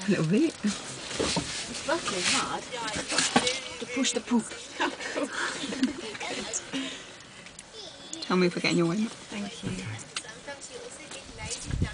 little bit. It's buckling hard to push the poop. Tell me if we're getting your way. Thank you.